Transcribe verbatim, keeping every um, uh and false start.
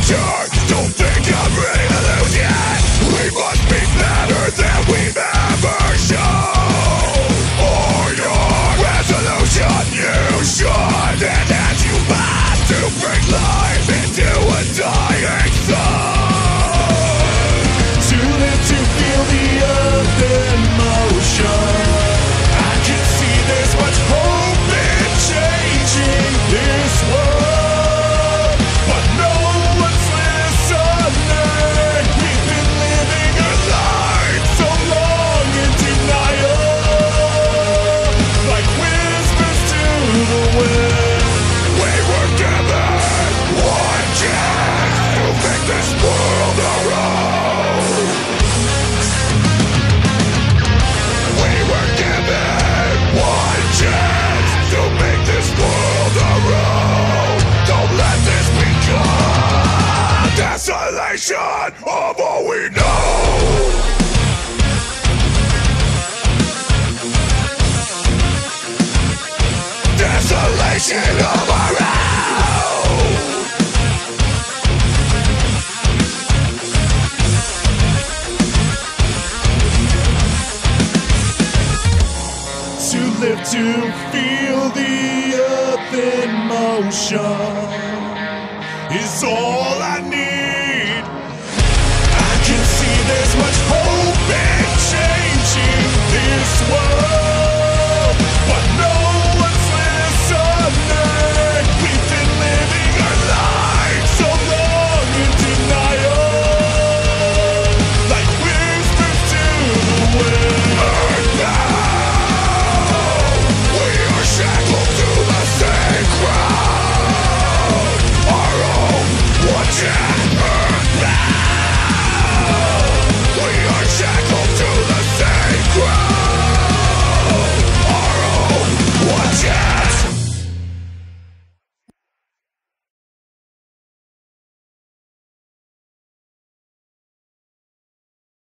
Desolation, don't think I'm ready to lose yet. We must be better than we've ever shown. For your resolution, you should enhance you must to bring life into a dying sun. To live to feel the earth in motion. I can see there's much hope in changing this world, but no one's listening. We've been living a life so long in denial, like whispers to the wind. We were given one chance to make this world our own. We were given one chance to make this world our own. Don't let this become desolation of all we know. Desolation of our own. To live to feel the earth in motion is all I need. I can see there's much hope in changing this world.